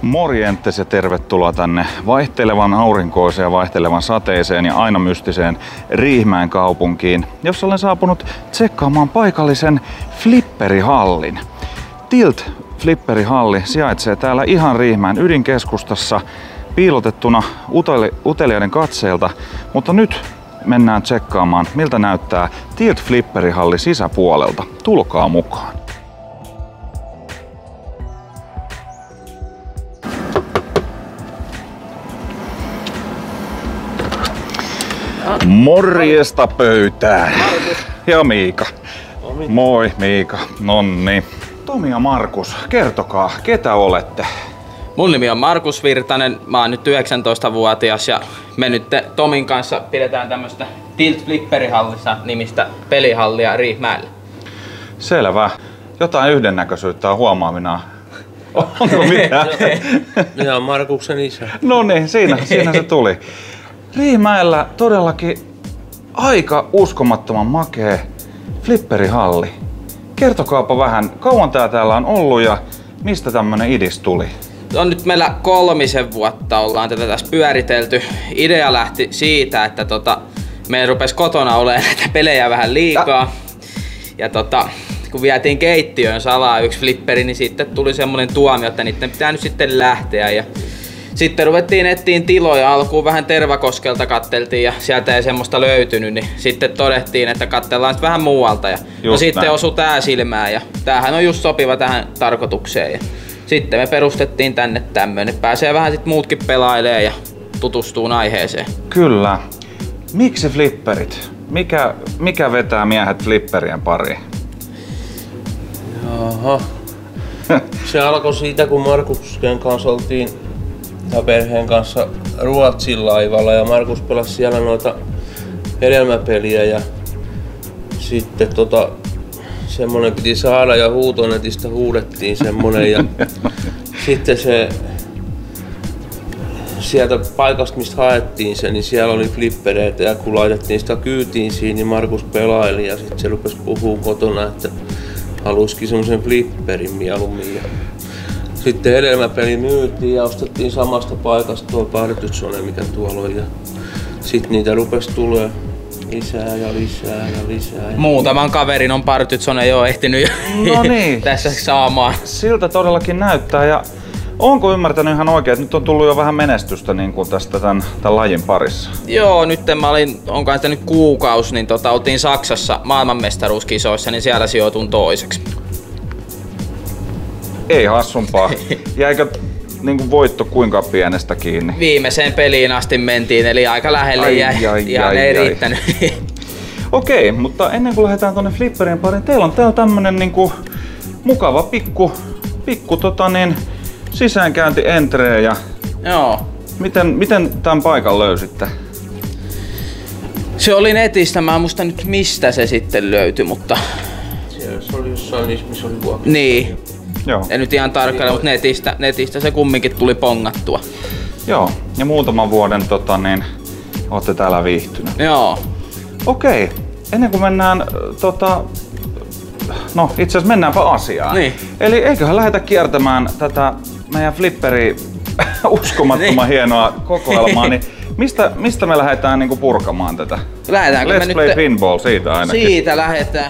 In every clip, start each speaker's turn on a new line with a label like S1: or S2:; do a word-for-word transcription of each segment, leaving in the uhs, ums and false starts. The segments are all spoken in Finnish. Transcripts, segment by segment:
S1: Morjentes ja tervetuloa tänne vaihtelevan aurinkoiseen ja vaihtelevan sateiseen ja aina mystiseen Riihimäen kaupunkiin, jossa olen saapunut tsekkaamaan paikallisen flipperihallin. Tilt Flipperihalli sijaitsee täällä ihan Riihimäen ydinkeskustassa piilotettuna uteli- uteliaiden katseilta, mutta nyt mennään tsekkaamaan, miltä näyttää Tilt Flipperihalli sisäpuolelta. Tulkaa mukaan! Morjesta pöytään! Ja Miika. Moi Miika. Nonni. Tomi ja Markus, kertokaa, ketä olette?
S2: Mun nimi on Markus Virtanen, mä oon nyt yhdeksäntoistavuotias ja me nyt Tomin kanssa pidetään tämmöstä Tilt Flipperihallissa nimistä pelihallia Riihimäellä.
S1: Selvä. Jotain yhdennäköisyyttä on huomaamina. Onko mitään?
S3: Minä on Markuksen isä.
S1: No niin, siinä, siinä se tuli. Riihimäellä todellakin aika uskomattoman makea flipperihalli. Kertokaapa vähän, kauan tää täällä on ollut ja mistä tämmönen idis tuli?
S2: On nyt meillä kolmisen vuotta ollaan tätä tässä pyöritelty. Idea lähti siitä, että tota, meidän rupesi kotona olemaan näitä pelejä vähän liikaa. Ja tota, kun vietiin keittiöön salaa yksi flipperi, niin sitten tuli semmonen tuomio, että niiden pitää nyt sitten lähteä. Ja sitten ruvettiin etsiin tiloja, alkuun vähän Tervakoskelta katteltiin ja sieltä ei semmoista löytynyt, niin sitten todettiin, että katsellaan vähän muualta. Ja no sitten osui tää silmään ja tämähän on just sopiva tähän tarkoitukseen. Ja sitten me perustettiin tänne tämmönen. Pääsee vähän sit muutkin pelailee ja tutustuu aiheeseen.
S1: Kyllä. Miksi flipperit? Mikä, mikä vetää miehet flipperien pariin?
S3: Jaha. Se alkoi siitä, kun Markuksen kanssa oltiin ja perheen kanssa Ruotsin laivalla ja Markus pelasi siellä noita hedelmäpeliä ja sitten tota semmonen piti saada ja huutonetista huudettiin semmonen ja sitten se sieltä paikasta mistä haettiin se, niin siellä oli flippereitä ja kun laitettiin sitä kyytiin siinä, niin Markus pelaili ja sitten se rupesi puhua kotona, että halusikin semmosen flipperin mieluummin. Sitten hedelmäpeli myytiin ja ostettiin samasta paikasta tuo Partyzone, mikä tuolla on. Ja sitten niitä rupesi tulee lisää ja lisää ja lisää. Ja
S2: muutaman kaverin on Partyzone jo ehtinyt
S1: no niin.
S2: tässä saamaan.
S1: Siltä todellakin näyttää. Ja onko ymmärtänyt ihan oikein, että nyt on tullut jo vähän menestystä niin kuin tästä tämän, tämän lajin parissa?
S2: Joo, nyt mä olin, onkaan sitä nyt kuukausi, niin tota, oltiin Saksassa maailmanmestaruuskisoissa, niin siellä sijoitun toiseksi. Ei
S1: hassumpaa. Jäikö niin kuin voitto kuinka pienestä kiinni?
S2: Viimeiseen peliin asti mentiin, eli aika lähelle ai, jäi. Ai, ihan ai, ei ai. riittänyt.
S1: Okei, mutta ennen kuin lähdetään tuonne flipperien pariin, teillä on täällä tämmönen niin kuin mukava pikku, pikku tota niin, sisäänkäynti entree ja
S2: joo.
S1: Miten, miten tämän paikan löysitte?
S2: Se oli netistä, mä en muista nyt mistä se sitten löytyi, mutta
S3: siellä se oli jossain niissä, missä oli vuokra.
S2: Niin.
S1: Joo.
S2: En nyt ihan tarkkaan, mutta netistä, netistä se kumminkin tuli pongattua.
S1: Joo, ja muutaman vuoden tota, niin, ootte täällä viihtynyt.
S2: Joo.
S1: Okei, ennen kuin mennään, tota, no itse asiassa mennäänpä asiaan.
S2: Niin.
S1: Eli eiköhän lähdetä kiertämään tätä meidän flipperi uskomattoman niin. hienoa kokoelmaa, niin mistä, mistä me lähdetään niinku purkamaan tätä?
S2: Lähdetäänkö
S1: Let's
S2: me
S1: play
S2: nyt
S1: pinball siitä ainakin.
S2: Siitä lähdetään.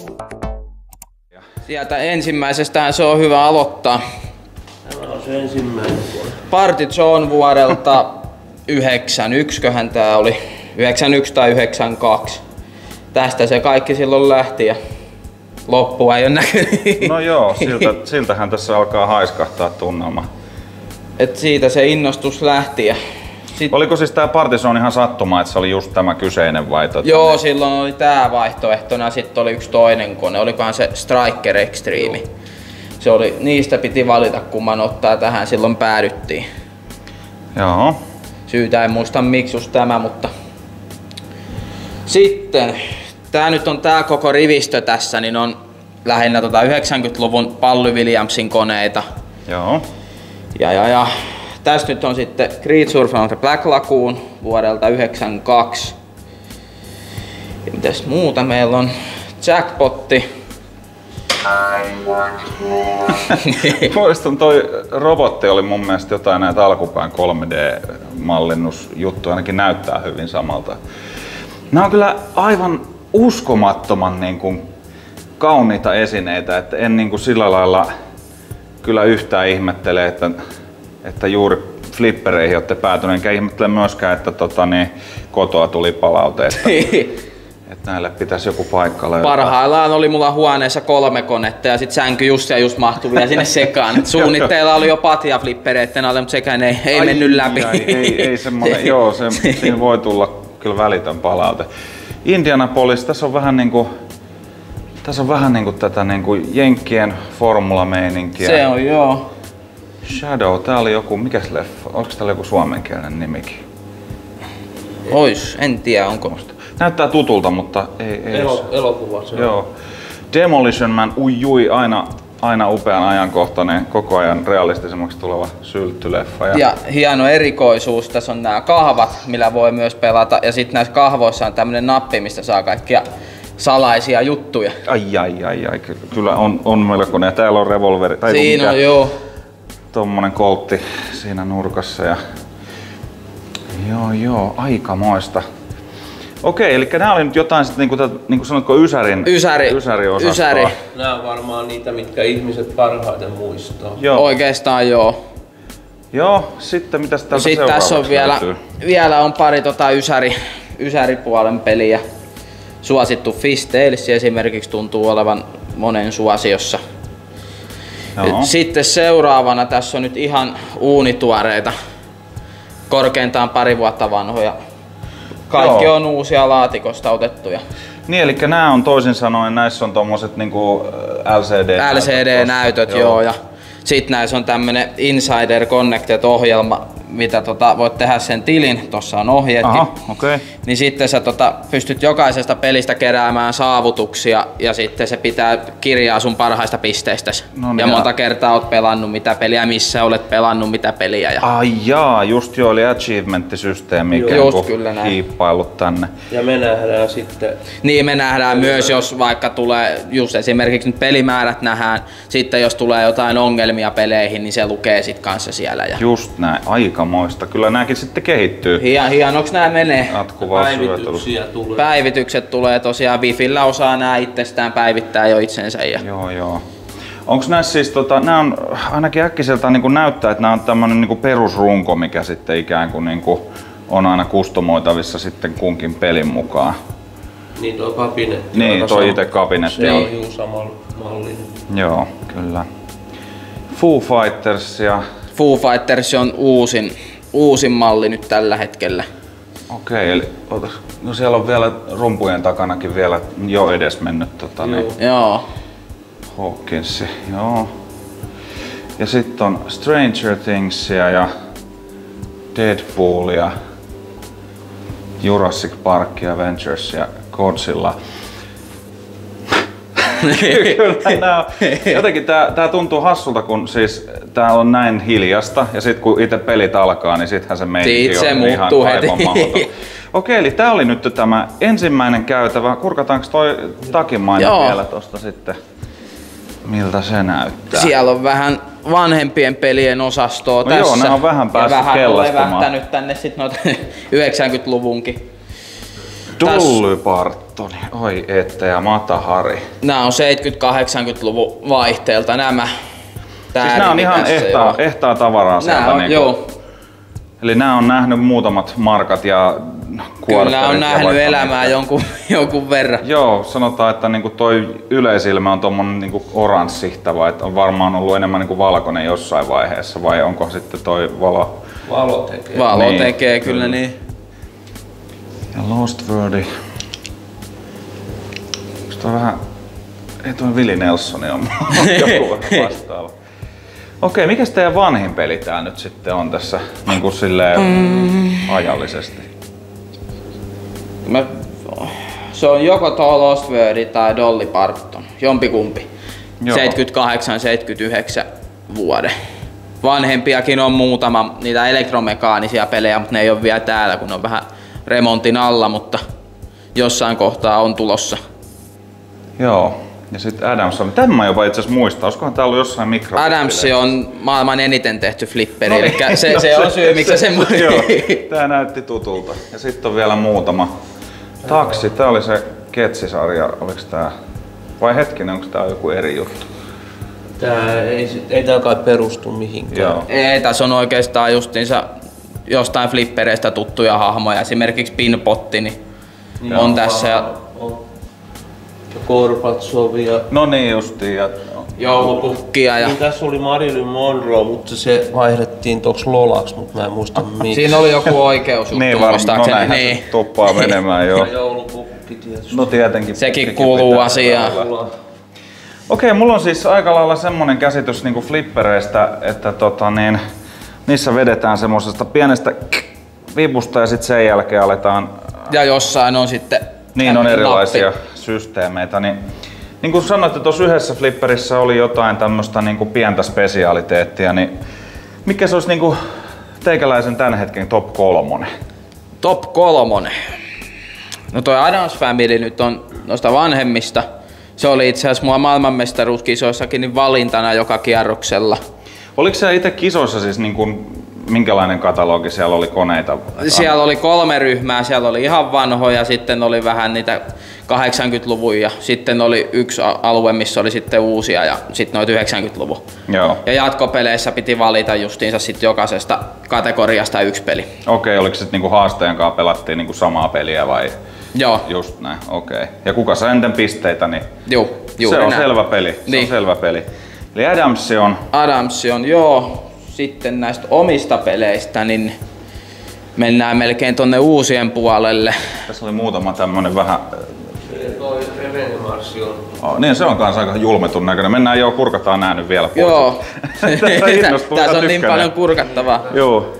S2: Sieltä ensimmäisestähän se on hyvä aloittaa.
S3: Tämä on se ensimmäinen vuosi.
S2: Partyzone vuodelta yhdeksänkymmentäyksi, köhän tää oli. yhdeksänkymmentäyksi tai yhdeksänkymmentäkaksi. Tästä se kaikki silloin lähti ja loppua ei ole näkynyt.
S1: No joo, siltä, siltähän tässä alkaa haiskahtaa tunnelma.
S2: Et siitä se innostus lähti. Ja sit
S1: oliko siis tää Partyzone ihan sattuma, että se oli just tämä kyseinen vai tota?
S2: Joo, niin silloin oli tää vaihtoehtona ja sitten oli yksi toinen kone, olikohan se Striker Extreme. Se oli, niistä piti valita kumman ottaa tähän, silloin päädyttiin.
S1: Joo.
S2: Syytä en muista miksi just tämä, mutta sitten tää nyt on tää koko rivistö tässä, niin on lähinnä tota yhdeksänkymmentäluvun Pally Williamsin koneita.
S1: Joo.
S2: Ja ja ja tästä nyt on sitten Creature from the Black Lagoon vuodelta yhdeksänkymmentäkaksi. Ja mitäs muuta meillä on? Jackpotti
S1: Muistan, toi robotti oli mun mielestä jotain näitä alkupään kolme D-mallinnusjuttuja, ainakin näyttää hyvin samalta. Nämä on kyllä aivan uskomattoman niin kuin, kauniita esineitä, että en niin kuin, sillä lailla kyllä yhtään ihmettele, että, että juuri flippereihin olette päätyneet, enkä ihmettele myöskään, että tota, niin, kotoa tuli palaute, että, että näille pitäisi joku paikka löytää.
S2: Parhaillaan oli mulla huoneessa kolme konetta ja sit sänky just ja just mahtui vielä sinne sekaan. Suunnitteilla oli jo patja flippereitten alle, mutta sekään ei, ei ai, mennyt läpi.
S1: Ai, ei, ei semmoinen, joo, se, siinä voi tulla kyllä välitön palaute. Indianapolis, tässä on vähän niinku, tässä on vähän niinku tätä niinku jenkkien formulameininkiä.
S2: Se on, joo.
S1: Shadow, tää oli joku, mikäs leffa? Onko täällä joku suomenkielinen nimikin?
S2: Ois, en tiedä onko.
S1: Näyttää tutulta, mutta ei... ei
S3: Elo, elokuva se on.
S1: Joo. Demolition Man, ui jui, aina, aina upean ajankohtainen, koko ajan realistisemmaksi tuleva sylttyleffa. Ja,
S2: ja hieno erikoisuus, tässä on nämä kahvat, millä voi myös pelata. Ja sitten näissä kahvoissa on tämmönen nappi, mistä saa kaikkia salaisia juttuja.
S1: Ai ai ai ai, kyllä on, on melkoinen. Ja täällä on revolveri. Tai
S2: siinä on, joo.
S1: Tommonen koltti siinä nurkassa. Ja... Joo joo, aikamoista. Okei, eli nämä oli nyt jotain sitten niinku, niinku sanotko Ysärin,
S2: Ysäri,
S1: Ysäri-osastoa.
S2: Ysäri.
S3: Nämä on varmaan niitä, mitkä ihmiset parhaiten muistaa.
S2: Joo. Oikeastaan joo.
S1: Joo, sitten mitäs täältä
S2: sitten tässä on vielä, vielä on pari tota Ysäri, Ysäri-puolen peliä. Suosittu Fish Tales esimerkiksi tuntuu olevan monen suosiossa. Joo. Sitten seuraavana tässä on nyt ihan uunituoreita, korkeintaan pari vuotta vanhoja. Kaikki Joo. on uusia laatikosta otettuja.
S1: Niin, eli nämä on toisin sanoen, näissä on tommoset niinku L C D-näytöt.
S2: L C D-näytöt, joo. joo. Ja sit näissä on tämmönen Insider Connected-ohjelma, mitä tota, voit tehdä sen tilin, tossa on ohjeetkin.
S1: Aha, okay.
S2: Niin sitten sä tota, pystyt jokaisesta pelistä keräämään saavutuksia ja sitten se pitää kirjaa sun parhaista pisteistäsi. No niin, ja monta ja... kertaa oot pelannut mitä peliä, missä olet pelannut mitä peliä. Ja...
S1: Ai jaa, just jo oli achievement-systeemi ikään kuin hiippaillut tänne.
S3: Ja me nähdään sitten...
S2: Niin, me nähdään myös, jos vaikka tulee, just esimerkiksi nyt pelimäärät nähdään, sitten jos tulee jotain ongelmia peleihin, niin se lukee sit kanssa siellä. Ja...
S1: Just näin, aikamoista. Kyllä nääkin sitten kehittyy.
S2: Hien, hienoksi nää menee.
S3: Päivityksiä tulee.
S2: Päivitykset tulee tosiaan, Wifillä osaa nää itsestään päivittää jo itsensä. Ja...
S1: Joo, joo. Onko näissä siis, tota, nää on ainakin äkkiseltään niin näyttää, että nämä on tämmönen niin perusrunko, mikä sitten ikään kuin, niin kuin on aina kustomoitavissa sitten kunkin pelin mukaan.
S3: Niin tuo kabinetti.
S1: Niin, tuo itse kabinetti.
S3: Se on juu samalla mallinen.
S1: Joo, kyllä. Foo Fighters ja...
S2: Foo Fighters on uusin, uusin malli nyt tällä hetkellä.
S1: Okei, eli otas, no siellä on vielä rumpujen takanakin vielä jo edes mennyt tota,
S2: joo.
S1: Niin,
S2: joo.
S1: Hawkinsi, joo. Ja sitten on Stranger Thingsia ja Deadpoolia, Jurassic Park ja Avengers ja Godzilla. Kyllä, nää, jotenkin tää, tää tuntuu hassulta, kun siis tää on näin hiljasta ja sit kun itse pelit alkaa, niin sittenhän se meininki on ihan aivan mahdoton. Okei, eli tää oli nyt tämä ensimmäinen käytävä. Kurkataanko toi takimainen Joo. vielä tosta sitten? Miltä se näyttää?
S2: Siellä on vähän vanhempien pelien osastoa
S1: no
S2: tässä.
S1: Joo, ne on vähän päässyt
S2: ja vähän
S1: kellastumaan.
S2: vähän levähtänyt tänne sit noita yhdeksänkymmentäluvunkin.
S1: Dolly Partoni, oi ette ja Mata Hari.
S2: Nää on seitsemänkymmentä-kahdeksankymmentäluvun vaihteelta nämä.
S1: Siis nää on ihan ehtaa, ehtaa tavaraa sieltä.
S2: On,
S1: niinku.
S2: Joo.
S1: Eli nää on nähnyt muutamat markat ja kuortterit.
S2: Kyllä on nähnyt elämää jonkun, jonkun verran.
S1: Joo, sanotaan, että niinku toi yleisilme on tommonen niinku oranssihtava, että on varmaan ollut enemmän niinku valkoinen jossain vaiheessa, vai onko sitten toi valo?
S3: Valo tekee.
S2: Valo niin, tekee kyllä mm. niin.
S1: Ja Lost World. Onks toi vähän... Ei toi Willie Nelson on joku vähän vastaava. Okei, mikäs teidän vanhin peli tää nyt sitten on tässä niinku silleen mm. ajallisesti?
S2: Mä, se on joko tuo Lost World tai Dolly Parton, jompikumpi. seitsemänkymmentäkahdeksan seitsemänkymmentäyhdeksän vuoden. Vanhempiakin on muutama niitä elektromekaanisia pelejä, mutta ne ei ole vielä täällä, kun on vähän remontin alla, mutta jossain kohtaa on tulossa.
S1: Joo. Ja sitten Adamson. Tämän mä jopa itse asiassa muistan. Olisikohan tää ollut jossain mikro.
S2: Adams on maailman eniten tehty flipperi,
S1: No
S2: eli
S1: niin.
S2: se,
S1: No
S2: se on syy, miksi se semmoinen.
S1: Joo, tää näytti tutulta. Ja sitten on vielä muutama. Taksi, tää oli se Ketsisarja. Oliks tää? Vai hetkinen, onko tää joku eri juttu?
S3: Tää ei, ei tää kai perustu mihinkään.
S1: Joo.
S2: Ei, tässä on oikeastaan justiinsa jostain flippereistä tuttuja hahmoja. Esimerkiksi Pinpotti niin
S1: Joo.
S2: on tässä. Ja
S3: Ja Gorbatsov ja...
S1: No niin justiin. Ja...
S2: joulupukkia ja
S3: Niin tässä oli Marilyn Monroe, mutta se vaihdettiin toks Lolaksi, mutta mä en muista miksi.
S2: siinä oli joku oikeus
S1: Niin varmaan, no näinhän
S2: niin.
S1: se tuppaa menemään joo.
S3: Ja joulupukki tietysti.
S1: No tietenkin.
S2: Sekin
S1: pukkikin
S2: kuuluu
S1: pitää
S2: asiaan.
S1: olla. Okei, mulla on siis aika lailla semmonen käsitys niinku flippereistä, että tota niin, niissä vedetään semmosesta pienestä vipusta ja sitten sen jälkeen aletaan...
S2: Ja jossain on sitten
S1: Niin on erilaisia
S2: nappi.
S1: systeemeitä. Niin, niin kuin sanoitte, tuossa yhdessä flipperissä oli jotain tämmöistä niinku pientä spesiaaliteettia, niin mikä se olisi niinku teikäläisen tämän hetken top kolmonen?
S2: Top kolmonen. No toi Adams Family nyt on noista vanhemmista. Se oli itse asiassa mua maailmanmestaruuskisoissakin niin valintana joka kierroksella.
S1: Oliko se itse kisoissa siis niinku, minkälainen katalogi siellä oli koneita?
S2: Siellä oli kolme ryhmää, siellä oli ihan vanhoja, sitten oli vähän niitä kahdeksankymmentäluvun ja sitten oli yksi alue, missä oli sitten uusia ja sitten noita yhdeksänkymmentäluvun.
S1: Joo.
S2: Ja jatkopeleissä piti valita justiinsa sitten jokaisesta kategoriasta yksi peli.
S1: Okei, oliko se niinku haasteen kanssa pelattiin niinku samaa peliä vai?
S2: Joo,
S1: Just näin, okei. Ja kuka saa eniten pisteitä, niin
S2: juu, juuri
S1: se on
S2: näin.
S1: selvä peli. Se
S2: Niin.
S1: on selvä peli. Eli Adams on...
S2: Adams on, joo. Sitten näistä omista peleistä, niin mennään melkein tonne uusien puolelle.
S1: Tässä oli muutama tämmönen vähän...
S3: Toi Revenemarssi on.
S1: Oh, niin se on kanssa aika julmetun näköinen. Mennään jo, kurkataan nää nyt vielä pois.
S2: Joo.
S1: Tästä innostuu,
S2: Tässä
S1: ihan
S2: on niin
S1: tykkään.
S2: paljon kurkattavaa.
S1: Joo.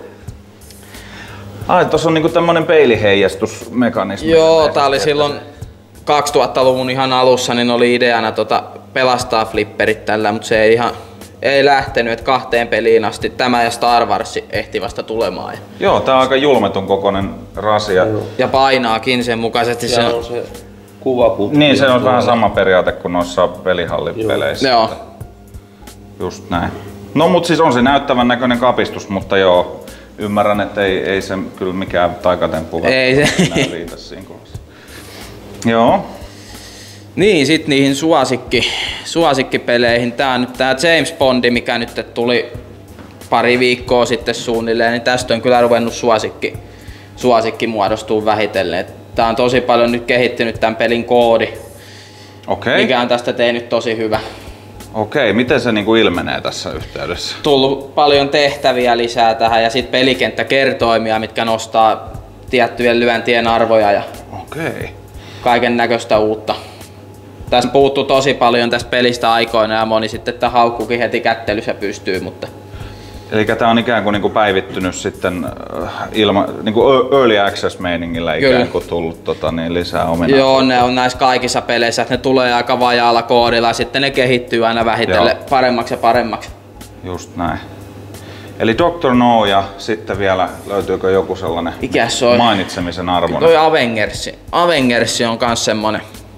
S1: Ai, tossa on niinku tämmönen peiliheijastusmekanismi.
S2: Joo, tää oli silloin kaksituhattaluvun ihan alussa, niin oli ideana tota pelastaa flipperit tällä, mutta se ei ihan ei lähtenyt, että kahteen peliin asti tämä ja Star Wars ehti vasta tulemaan.
S1: Joo, tää on aika julmetun kokoinen rasia.
S2: Ja painaakin sen mukaisesti. Se
S3: Siellä on se kuvaputki.
S1: Niin, se on vähän sama periaate kuin noissa pelihallipeleissä.
S2: Joo.
S1: Just näin. No mut siis on se näyttävän näköinen kapistus, mutta joo, ymmärrän, että ei, ei se kyllä mikään taikatemppu
S2: Ei se.
S1: enää riitä siinä kohdassa. Joo.
S2: Niin, sit niihin suosikki, suosikkipeleihin. Tää on nyt tää James Bondi, mikä nyt tuli pari viikkoa sitten suunnilleen, niin tästä on kyllä ruvennut suosikki, suosikki muodostuu vähitellen. Tää on tosi paljon nyt kehittynyt tämän pelin koodi,
S1: Okei.
S2: mikä on tästä tehnyt tosi hyvä.
S1: Okei, miten se niinku ilmenee tässä yhteydessä?
S2: Tullut paljon tehtäviä lisää tähän ja sit pelikenttäkertoimia, mitkä nostaa tiettyjen lyöntien arvoja ja
S1: Okei.
S2: kaiken näköistä uutta. Tästä puuttuu tosi paljon tästä pelistä aikoina ja moni sitten että haukkukin heti kättelyssä pystyy, mutta
S1: Eli tää on ikään kuin niinku päivittynyt sitten äh, ilma, niinku early access meiningillä ikään
S2: Kyllä.
S1: kuin tullut tota, niin lisää ominaisuuksia.
S2: joo, ne on näissä kaikissa peleissä, että ne tulee aika vajaalla koodilla ja sitten ne kehittyy aina vähitellen
S1: Joo.
S2: paremmaksi ja paremmaksi.
S1: Just näin. Eli doctor No ja sitten vielä löytyykö joku sellainen
S2: Mikäs se on?
S1: mainitsemisen arvoinen?
S2: Toi Avengersi. Avengersi on kans semmonen.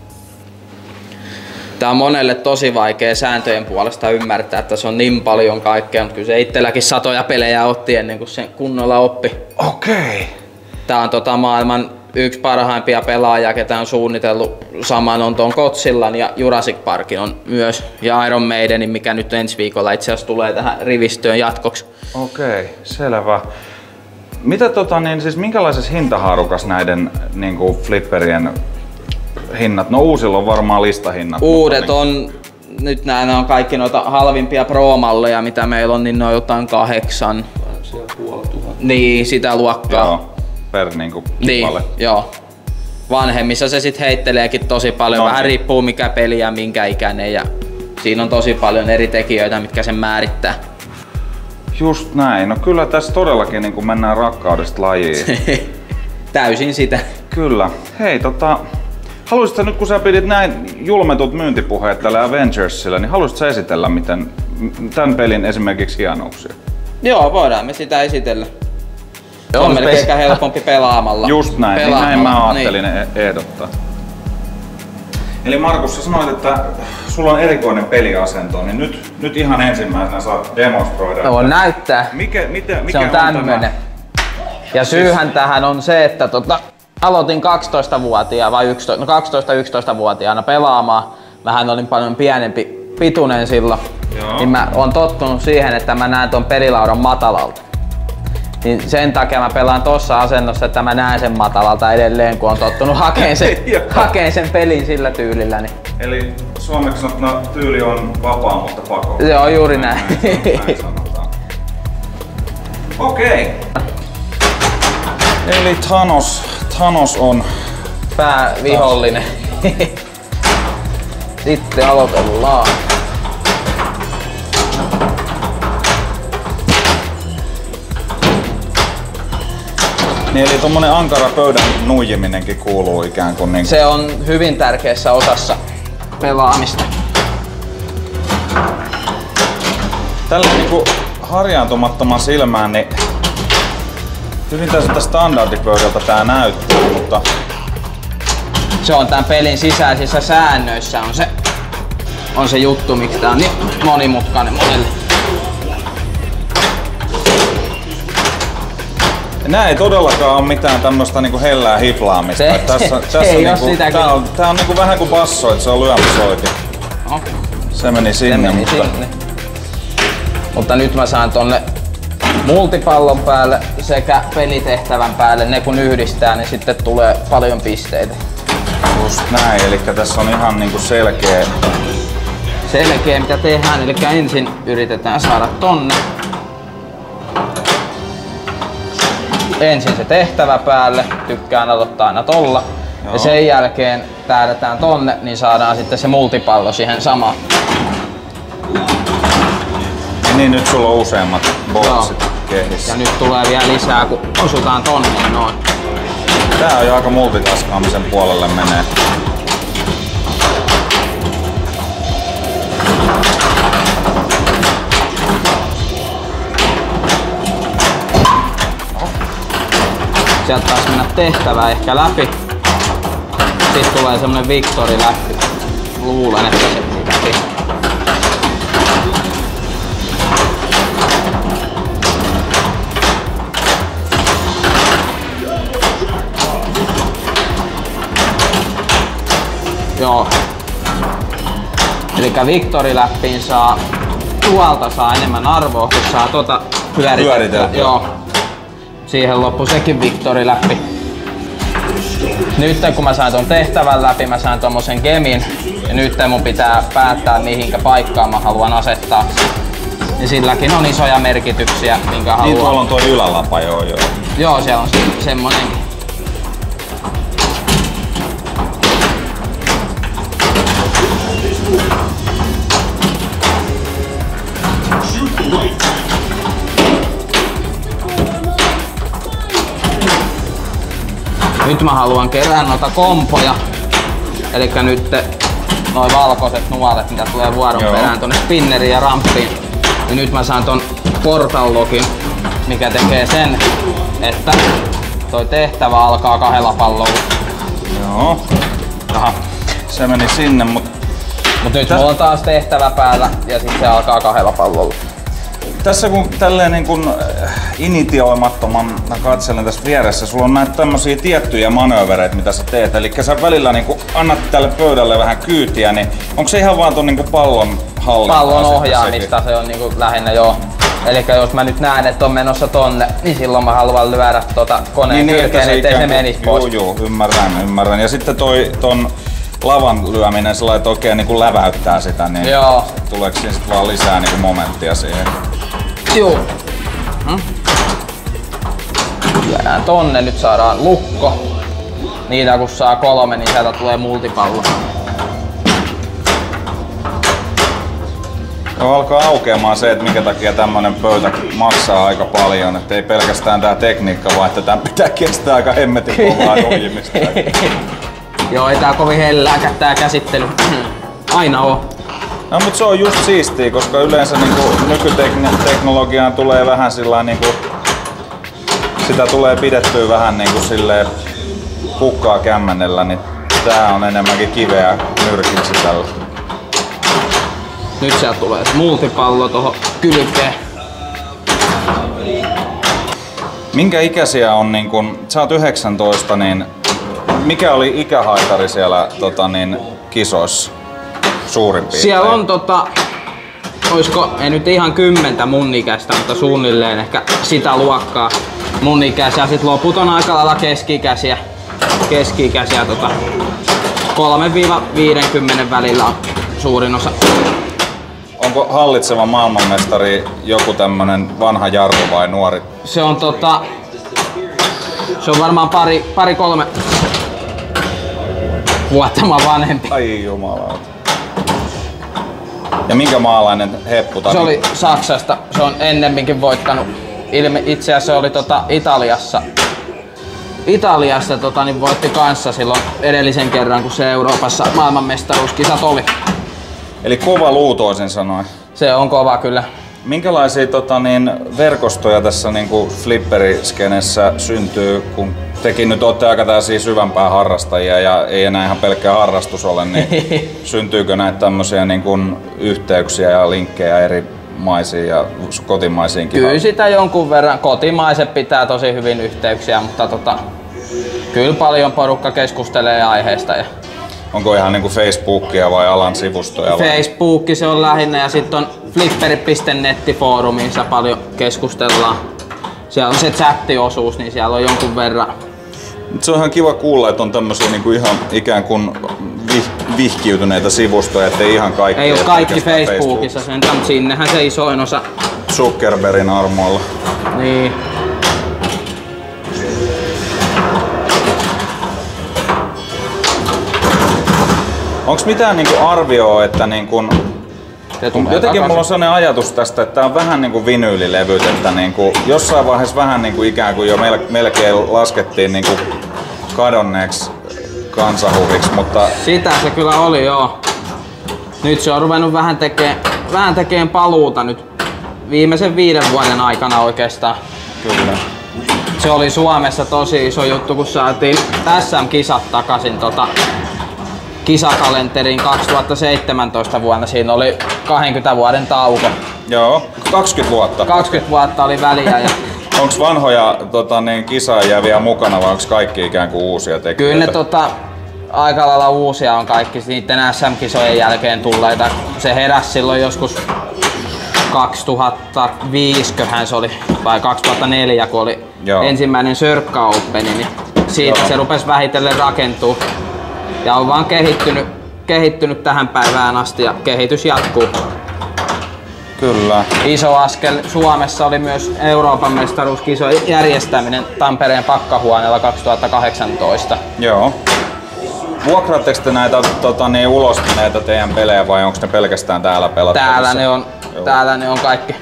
S2: Tää on monelle tosi vaikea sääntöjen puolesta ymmärtää, että se on niin paljon kaikkea, mutta kyllä se itselläkin satoja pelejä otti ennen kuin sen kunnolla oppi.
S1: Okei.
S2: Tää on tota maailman yksi parhaimpia pelaajia, ketä on suunnitellut saman on tuon Godzillan ja Jurassic Parkin on myös. Ja Iron Maidenin, mikä nyt ensi viikolla itse asiassa tulee tähän rivistöön jatkoksi.
S1: Okei, selvä. Mitä tota niin, siis minkälaisessa hintahaarukas näiden niinku flipperien hinnat? No uusilla on varmaan listahinnat.
S2: Uudet
S1: mutta
S2: on, nyt nämä on kaikki noita halvimpia Pro-malleja, mitä meillä on, niin ne on jotain kahdeksan.
S3: Siellä puoli tuhat.
S2: Niin, sitä luokkaa.
S1: Joo, per niinku
S2: Niin,
S1: kippale.
S2: joo. Vanhemmissa se sit heitteleekin tosi paljon,
S1: No
S2: vähän
S1: niin.
S2: riippuu mikä peli ja minkä ikäinen ja siinä on tosi paljon eri tekijöitä, mitkä sen määrittää.
S1: Just näin. No kyllä tässä todellakin niinku mennään rakkaudesta lajiin.
S2: Täysin sitä.
S1: Kyllä. Hei tota, haluaisitko nyt kun sä pidit näin julmetut myyntipuheet tälle Avengersille, niin haluaisitko sä esitellä miten tämän pelin esimerkiksi hienouksia?
S2: Joo, voidaan me sitä esitellä. Se
S1: Joo,
S2: on melkein
S1: spes-
S2: ehkä helpompi pelaamalla.
S1: Just näin, niin
S2: Pelaamalla,
S1: näin mä ajattelin niin. ehdottaa. Eli Markus, sä sanoit, että sulla on erikoinen peliasento, niin nyt, nyt ihan ensimmäisenä saat demonstroida.
S2: No voin näyttää.
S1: Mikä, mitä, mikä
S2: se on, on tämmönen. Ja syyhän siis tähän on se, että tota, aloitin kaksitoistavuotiaana vai yksitoista, no kaksitoista-yksitoistavuotiaana pelaamaan. Mähän olin paljon pienempi pituinen silloin. Joo. Niin mä oon tottunut siihen, että mä näen ton pelilaudan matalalta. Niin sen takia mä pelaan tossa asennossa, että mä näen sen matalalta edelleen, kun on tottunut hakeen sen, hakeen sen pelin sillä tyylillä. Niin.
S1: Eli suomeksi sanottuna tyyli on vapaa, mutta pako.
S2: Se on juuri näin.
S1: näin sanotaan. Okei. Eli Thanos, Thanos on
S2: päävihollinen. Sitten aloitellaan.
S1: Niin, eli tommonen ankara pöydän nuijiminenkin kuuluu ikään kuin niin.
S2: Se on hyvin tärkeässä osassa pelaamista.
S1: Tällä niinku harjaantumattoman silmään, niin hyvin tästä standardipöydältä tää näyttää, mutta
S2: se on tämän pelin sisäisissä säännöissä on se, on se juttu, miksi tää on niin monimutkainen monelle.
S1: Nää ei todellakaan ole mitään tämmöstä niinku hellää hiplaamista.
S2: Se,
S1: tässä,
S2: se
S1: tässä
S2: ei
S1: niinku,
S2: ole
S1: tää on, tää on niinku vähän kuin basso, että se on lyömäsoitin.
S2: No.
S1: Se meni sinne,
S2: se meni
S1: mutta...
S2: sinne. Mutta nyt mä saan tonne multipallon päälle sekä pelitehtävän päälle. Ne kun yhdistää, niin sitten tulee paljon pisteitä.
S1: Just näin, eli tässä on ihan niinku selkeä...
S2: Selkeä mitä tehdään, eli ensin yritetään saada tonne. Ensin se tehtävä päälle, tykkään aloittaa aina tolla. Joo. Ja sen jälkeen tähdätään tonne, niin saadaan sitten se multipallo siihen samaan.
S1: Niin nyt sulla on useammat boksit kehissä.
S2: Ja nyt tulee vielä lisää, kun osutaan tonne noin.
S1: Tää on jo aika multitaskaamisen puolelle menee.
S2: Sieltä taas mennä tehtävää ehkä läpi. Sitten tulee semmonen Victory läpi. Luulen, että se läpi. Joo. Elikkä Victory läppiin saa, tuolta saa enemmän arvoa, kun saa tota pyöritettyä. Joo. Siihen loppui sekin Victory läpi. Nyt kun mä sain ton tehtävän läpi, mä sain tommosen gemin. Ja nyt mun pitää päättää mihinkä paikkaan mä haluan asettaa. Ja silläkin on isoja merkityksiä, minkä haluan.
S1: Niin tuolla on tuo ylälapa, joo joo.
S2: Joo, siellä on semmonenkin. Nyt mä haluan kerää noita kompoja. Elikkä nyt noi valkoiset nuolet, mitä tulee vuoron Joo. perään tonne spinneriin ja ramppiin. Ja nyt mä saan ton portal login, mikä tekee sen, että toi tehtävä alkaa kahdella pallolla.
S1: Joo. Aha. Se meni sinne, mut...
S2: Mut nyt Täs... mulla on taas tehtävä päällä ja sit se alkaa kahdella pallolla.
S1: Tässä kun tälleen niin kun initioimattoman mä katselen tässä vieressä, sulla on näitä tämmösiä tiettyjä manöövereitä, mitä sä teet. Eli sä välillä niin kun annat tälle pöydälle vähän kyytiä, niin onko se ihan vaan ton niin kun pallon hallintaa?
S2: Pallon ohjaamista se on niin kun lähinnä joo. Eli jos mä nyt näen, että on menossa tonne, niin silloin mä haluan lyödä tota koneen niin, kylkeen, ettei se, se menisi pois.
S1: Joo, joo, ymmärrän, ymmärrän. Ja sitten toi ton lavan lyöminen sillä että oikein niin läväyttää sitä, niin
S2: joo.
S1: Tuleeko siinä sit vaan lisää niin momenttia siihen?
S2: Joo. Hmm. Lyödään tonne, nyt saadaan lukko. Niitä kun saa kolme, niin sieltä tulee multipallo.
S1: No, alkaa aukeamaan se, että minkä takia tämmönen pöytä maksaa aika paljon. Että ei pelkästään tää tekniikka, vaan että tän pitää kestää aika hemmetin kovaa nuijimista.
S2: Joo, ei tää kovin hellääkään tää käsittely. Aina oo.
S1: No mut se on just siistiä, koska yleensä niinku nykyteknologiaan tulee vähän sillä niinku, sitä tulee pidettyä vähän niinku silleen hukkaa kämmenellä, niin Tää on enemmänkin kiveä nyrkin sisällä.
S2: Nyt sieltä tulee multipallo tohon kylkeen.
S1: Minkä ikäisiä on, niin kun, sä oot yhdeksäntoista, niin mikä oli ikähaitari siellä tota, niin, kisoissa suurin piirtein?
S2: Siellä on tota, oisko, ei nyt ihan kymmentä mun ikäistä, mutta suunnilleen ehkä sitä luokkaa mun ikäisiä. Sit loput on aika lailla keski-ikäisiä, keski-ikäisiä tota, kolme viisikymmentä välillä on suurin osa.
S1: Onko hallitseva maailmanmestari joku tämmönen vanha jarru vai nuori?
S2: Se on tota, se on varmaan pari, pari kolme vuotta vanhempi.
S1: Ai jumala. Ja minkä maalainen heppu?
S2: Se oli Saksasta, se on ennemminkin voittanut. Ilme, itse asiassa se oli tota Italiassa. Italiassa tota, niin voitti kanssa silloin edellisen kerran, kun se Euroopassa maailmanmestaruuskisat oli.
S1: Eli kova luu toisin sanoen.
S2: Se on kova kyllä.
S1: Minkälaisia tota, niin, verkostoja tässä niin kuin flipperiskenessä syntyy, kun tekin nyt olette aika tällaisia syvämpää harrastajia ja ei enää ihan pelkkä harrastus ole, niin syntyykö näitä tämmöisiä niin kuin yhteyksiä ja linkkejä eri maisiin ja kotimaisiinkin?
S2: Kyllä sitä jonkun verran. Kotimaiset pitää tosi hyvin yhteyksiä, mutta tota, kyllä paljon porukka keskustelee aiheesta. Ja
S1: onko ihan niinku Facebookia vai alan sivustoja?
S2: Facebook se on lähinnä ja sitten on flipperi piste net -foorumiinsa paljon keskustellaan. Siellä on se chattiosuus, niin siellä on jonkun verran.
S1: Se on ihan kiva kuulla, että on tämmöisiä niinku ihan ikään kuin vih- vihkiytyneitä sivustoja, ettei ihan kaikki.
S2: Ei ole kaikki Facebookissa sentään, mutta sinnehän se isoin osa.
S1: Zuckerbergin armoilla.
S2: Niin.
S1: Onks mitään niinku arvioa, että niinku, jotenkin mulla on sellainen ajatus tästä, että tää on vähän niinku vinyylilevyt, että niinku jossain vaiheessa vähän niinku ikään kuin jo melkein laskettiin niinku kadonneeksi kansahuviksi, mutta
S2: sitä se kyllä oli, joo. Nyt se on ruvennut vähän tekemään vähän tekeen paluuta nyt viimeisen viiden vuoden aikana oikeastaan.
S1: Kyllä.
S2: Se oli Suomessa tosi iso juttu, kun saatiin S M-kisat takaisin tota kisakalenteriin kaksituhattaseitsemäntoista vuonna. Siinä oli kaksikymmentä vuoden tauko.
S1: Joo, kaksikymmentä vuotta.
S2: kaksikymmentä vuotta oli väliä. Ja
S1: onks vanhoja tota, niin, kisaajia vielä mukana vai onks kaikki ikään kuin uusia tekijöitä?
S2: Kyllä ne tota, aika lailla uusia on kaikki niiden S M-kisojen jälkeen tulleita. Se heräsi silloin joskus kaksituhattaviisi se oli, vai kaksituhattaneljä kun oli Joo. ensimmäinen Sörkka Openi, niin siitä Joo. se rupesi vähitellen rakentua. Ja on vaan kehittynyt, kehittynyt tähän päivään asti ja kehitys jatkuu.
S1: Kyllä.
S2: Iso askel Suomessa oli myös Euroopan mestaruuskisojen järjestäminen Tampereen Pakkahuoneella kaksituhattakahdeksantoista.
S1: Joo. Vuokraatteko te näitä tota, niin, ulostuneita teidän pelejä vai onko ne pelkästään täällä pelattavissa?
S2: Täällä ne on, täällä ne on kaikki.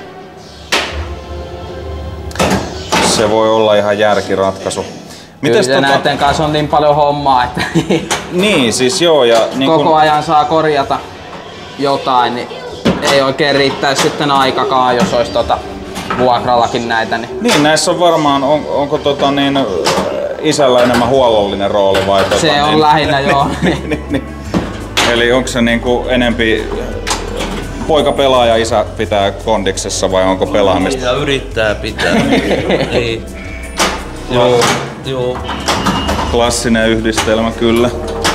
S1: Se voi olla ihan järkiratkaisu.
S2: Mites Kyllä tota... näiden kanssa on niin paljon hommaa, että
S1: niin, siis joo, ja niin
S2: koko
S1: kun
S2: ajan saa korjata jotain, niin ei oikein riittäisi sitten aikakaan, jos olisi tota vuokrallakin näitä. Niin,
S1: niin näissä on varmaan, on, onko tota niin, isällä enemmän huollollinen rooli vai? Tota,
S2: se on
S1: niin,
S2: lähinnä joo.
S1: niin, niin, niin. Eli onko se niinku enempi poika pelaa ja isä pitää kondiksessa vai onko pelaamista?
S3: Ja yrittää pitää. niin. Joo. Joo.
S1: Klassinen yhdistelmä kyllä.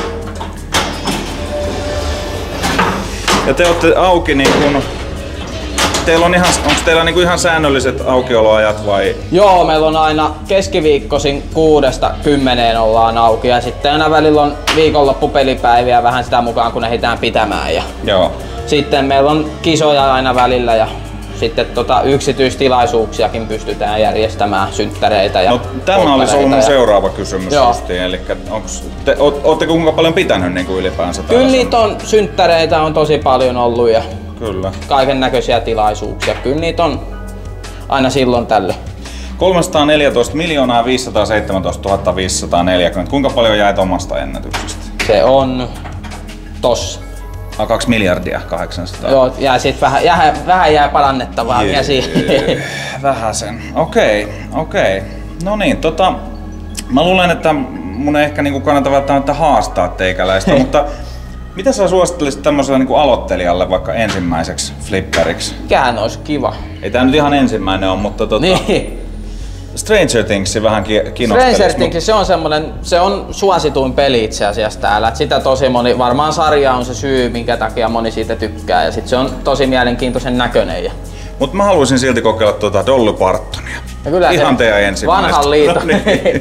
S1: Ja te olette auki niin kun, teillä on ihan, onko teillä niin kuin ihan säännölliset aukioloajat vai?
S2: Joo, meillä on aina keskiviikkoisin kuudesta kymmeneen ollaan auki ja sitten aina välillä on viikonloppupelipäiviä vähän sitä mukaan kun ehditään pitämään. Ja
S1: Joo.
S2: Sitten meillä on kisoja aina välillä ja sitten tota yksityistilaisuuksiakin pystytään järjestämään, synttäreitä ja
S1: no, tämä olisi ollut mun ja seuraava kysymys
S2: Joo.
S1: justiin, eli onks te, ootteko kuinka paljon pitänyt niin kuin ylipäänsä?
S2: Kyllä niitä on, synttäreitä on tosi paljon ollut ja
S1: Kyllä.
S2: kaiken näköisiä tilaisuuksia. Kyllä niitä on aina silloin tälle.
S1: kolmesataaneljätoista miljoonaa viisisataaseitsemäntoista tuhatta viisisataaneljäkymmentä. Kuinka paljon jäit omasta ennätyksestä?
S2: Se on tossa.
S1: Ah, kaksi miljardia kahdeksansataa.
S2: Joo, ja sit vähän, jää, vähän jää parannettavaa vielä siihen.
S1: Vähän sen. Okei, okei. No niin, tota, mä luulen, että mun ei ehkä niinku kannata välttämättä haastaa teikäläistä, mutta mitä sä suosittelisit tämmöiselle niinku aloittelijalle vaikka ensimmäiseksi flipperiksi?
S2: Mikähän olisi kiva.
S1: Ei tää nyt ihan ensimmäinen on, mutta tota...
S2: Niin.
S1: Stranger Things vähän kiinnostelisi.
S2: Stranger Things, se on semmonen, se on suosituin peli itse asiassa täällä. Et sitä tosi moni, varmaan sarja on se syy, minkä takia moni siitä tykkää. Ja sit se on tosi mielenkiintoisen näköinen. Ja...
S1: Mut mä haluaisin silti kokeilla tuota Dolly Partonia.
S2: Ja kyllä
S1: ihan teidän ensimmäistä.
S2: Vanhan liiton.
S1: No niin.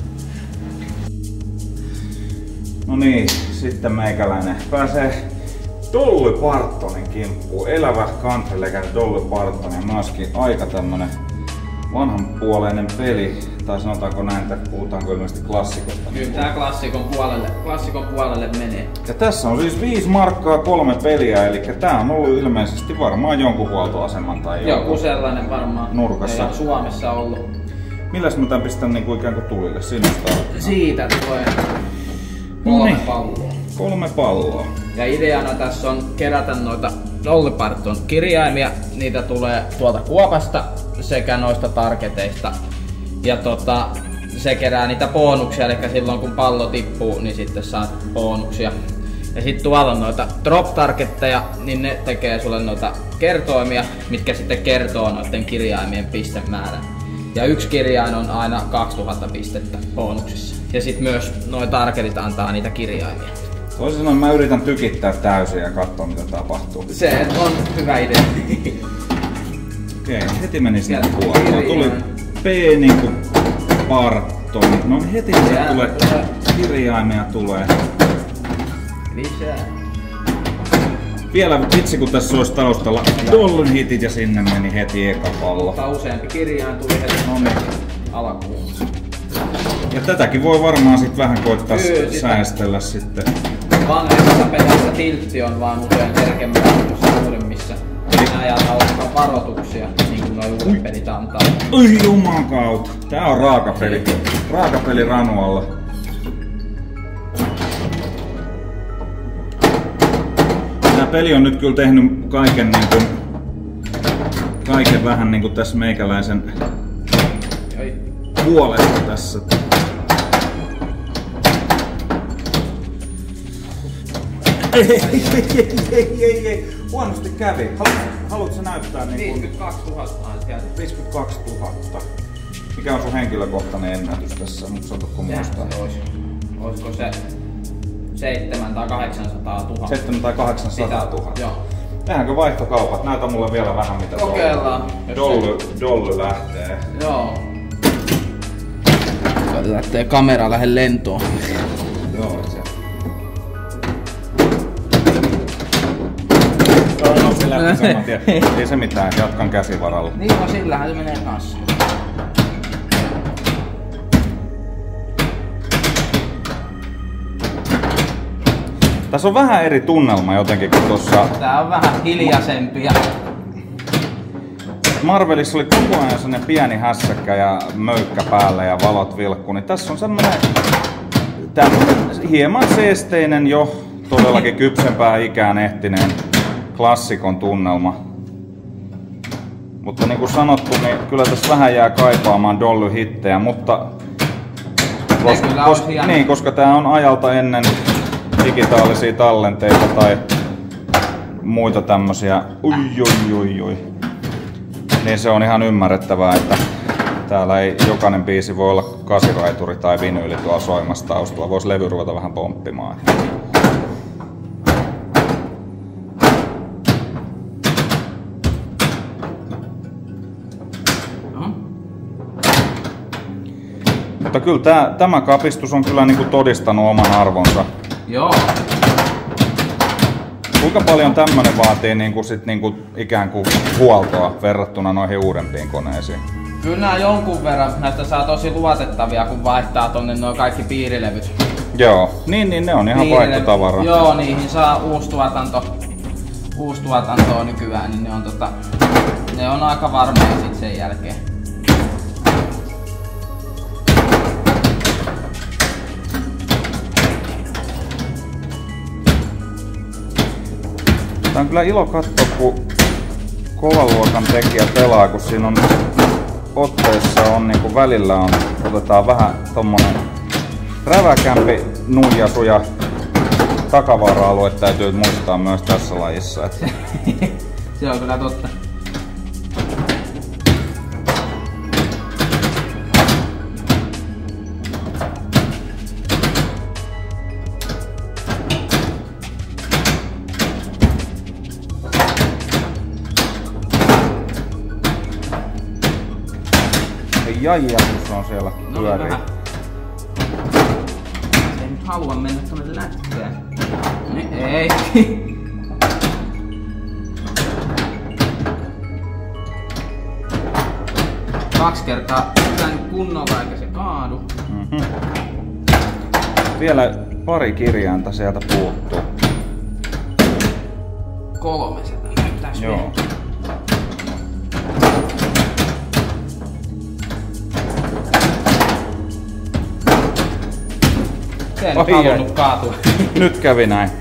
S1: No niin, sitten meikäläinen pääsee Dolly Partonin kimppuun. Elävä country-legenda Dolly Parton ja myöskin aika tämmönen vanhanpuoleinen peli, tai sanotaanko näin, että puhutaanko ilmeisesti klassikosta.
S2: Kyllä tää klassikon puolelle, klassikon puolelle menee.
S1: Ja tässä on siis viisi markkaa kolme peliä, eli tää on ollut ilmeisesti varmaan jonkun huoltoaseman tai joku,
S2: joku sellainen varmaan
S1: nurkassa.
S2: Ei Suomessa ollut.
S1: Milläs mä tän pistän niinku ikään kuin tulille? Sinusta
S2: Siitä tulee kolme palloa.
S1: Kolme palloa.
S2: Ja ideana tässä on kerätä noita Dolly Parton kirjaimia. Niitä tulee tuolta kuopasta sekä noista targeteista. Ja tota, se kerää niitä bonuksia, eli silloin kun pallo tippuu, niin sitten saat bonuksia. Ja sitten tuolla on noita drop targetteja, niin ne tekee sulle noita kertoimia, mitkä sitten kertoo noiden kirjaimien pistemäärän. Ja yksi kirjain on aina kaksituhatta pistettä bonuksissa. Ja sitten myös noi targetit antaa niitä kirjaimia.
S1: Toisin sanoen mä yritän tykittää täysin ja katsoa mitä tapahtuu.
S2: Se on hyvä idea.
S1: Okei, heti meni sinne puolella. Tuli P niinku Parton. No heti se tulee kirjaimia tulee.
S2: Lisää.
S1: Vielä vitsi kun tässä olisi taustalla Dollyn hitit ja sinne meni heti eka pallo.
S2: Mutta useampi kirjain tuli heti
S1: no niin.
S2: alkuun.
S1: Ja tätäkin voi varmaan sit vähän koittaa Kyllä, säästellä sitten.
S2: Vanhemmassa pelissä tiltti on vaan usein herkemmillä kuin suurimmissa. Nää ajat alkaa varoituksia, niin kuin noi uudet pelit antaa.
S1: Oi jumakauta! Tää on raakapeli. Raakapeli Ranualla. Tää peli on nyt kyllä tehnyt kaiken niinku... Kaiken vähän niinku tässä meikäläisen puolesta tässä. Ei, ei, ei, ei, ei, ei. Huonosti kävi. Haluatko sä näyttää niinku...
S2: viisikymmentäkaksituhatta
S1: viisikymmentäkaksituhatta. Mikä on sun henkilökohtainen ennätys tässä? Nyt saatko muistaa?
S2: Olisiko se seitsemän tai kahdeksansataa tuhatta?
S1: seitsemän tai kahdeksansataa tuhatta.
S2: Joo.
S1: Tehdäänkö vaihtokaupat? Näytä mulle vielä vähän mitä
S2: Kokeillaan.
S1: Dolly, Dolly lähtee.
S2: Joo. Lähtee kamera lähde lentoon.
S1: Joo, se. Ei se mitään, jatkan käsivaralla.
S2: Niin on, sillähän se menee kanssa.
S1: Tässä on vähän eri tunnelma jotenkin kuin tuossa...
S2: Tää on vähän hiljaisempi.
S1: Marvelissa oli koko ajan sellainen pieni hässäkkä ja möykkä päällä ja valot vilkkuu, niin tässä on semmoinen hieman seesteinen jo todellakin kypsempään ikään ehtineen klassikon tunnelma. Mutta niin kuin sanottu, niin kyllä tässä vähän jää kaipaamaan Dolly-hittejä, mutta koska, koska, niin, koska tää on ajalta ennen digitaalisia tallenteita tai muita tämmösiä ui, ui, ui, ui. Niin se on ihan ymmärrettävää, että täällä ei jokainen biisi voi olla kasiraituri tai vinyyli tuolla soimassa taustalla. Vois levy ruveta vähän pomppimaan. Mutta kyllä tää, tämä kapistus on kyllä niinku todistanut oman arvonsa.
S2: Joo.
S1: Kuinka paljon tämmönen vaatii niinku sit niinku ikään kuin huoltoa verrattuna noihin uudempiin koneisiin?
S2: Kyllä nää jonkun verran. Näistä saa tosi luotettavia, kun vaihtaa tonne nuo kaikki piirilevyt.
S1: Joo, niin, niin ne on ihan vaihtotavara.
S2: Joo, niihin saa uusi tuotanto, uusi tuotantoa nykyään, niin ne on, tota, ne on aika varmoja sit sen jälkeen.
S1: Tää on kyllä ilo katsoa, kun kovan luokan tekijä pelaa, kun siinä on otteessa on niinku välillä on, otetaan vähän tommonen räväkämpi nuijasu ja takavaara-alue täytyy muistaa myös tässä lajissa. Että...
S2: Se on kyllä totta.
S1: Jaija, kun se on siellä pyörii.
S2: No, se ei nyt halua mennä tuonne lätkään. Niin ei. Kaksi kertaa pitää nyt kunnolla eikä se kaadu.
S1: Mm-hmm. Vielä pari kirjainta sieltä puuttuu.
S2: Kolme sitä näyttäis.
S1: Joo.
S2: Se ei halunnut kaatua.
S1: Nyt kävi näin.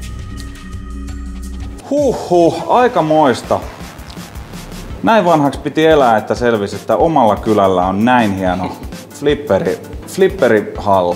S1: Huhhuh, aikamoista. Näin vanhaksi piti elää, että selvisi, että omalla kylällä on näin hieno flipperi, flipperihalli.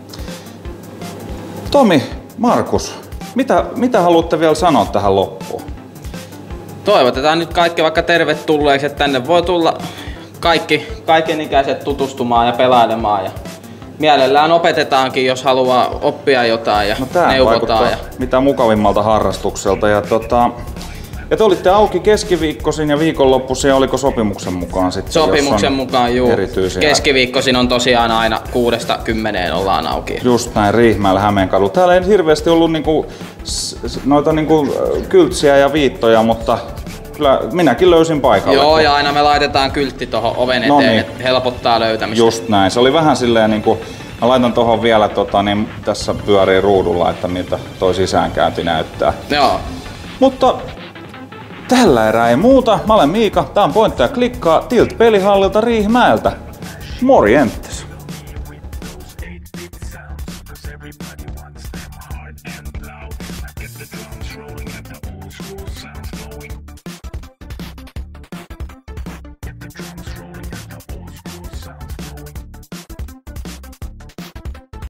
S1: Tomi, Markus, mitä, mitä haluatte vielä sanoa tähän loppuun?
S2: Toivotetaan nyt kaikki vaikka tervetulleeksi, että tänne voi tulla kaikki, kaikenikäiset tutustumaan ja pelailemaan. Ja mielellään opetetaankin, jos haluaa oppia jotain ja
S1: no, tää
S2: neuvotaan. Ja...
S1: mitä mukavimmalta harrastukselta. Ja, tota, ja te olitte auki keskiviikkoisin ja viikonloppuisin, ja oliko sopimuksen mukaan sitten?
S2: Sopimuksen mukaan, juu. Keskiviikkoisin on tosiaan aina kuudesta kymmeneen ollaan auki.
S1: Just näin, Riihimäellä, Hämeenkadulla. Täällä ei hirveästi ollut niinku, noita niinku, kyltsiä ja viittoja, mutta kyllä minäkin löysin paikalle.
S2: Joo, ja aina me laitetaan kyltti tohon oven eteen, no niin, että helpottaa löytämistä.
S1: Just näin. Se oli vähän silleen niinku, mä laitan tohon vielä, tota, niin tässä pyörii ruudulla, että miltä toi sisäänkäynti näyttää.
S2: Joo.
S1: Mutta tällä erää ei muuta. Mä olen Miika, tää on Pointta ja Klikkaa Tilt-pelihallilta Riihimäeltä. Morjentes!